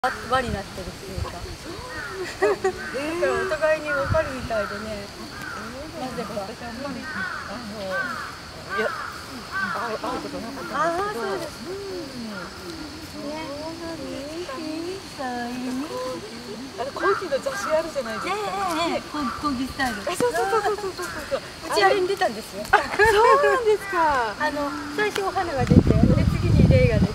輪になってるっていうか、だからお互いに分かるみたいでね。なぜか私あんまりいや会うことなかったんですけど。そうです。コーギーの雑誌あるじゃないですか。コーギースタイル。そう。うちあれに出たんですよ。そうなんですか。最初お花が出て、で次にレイが出て。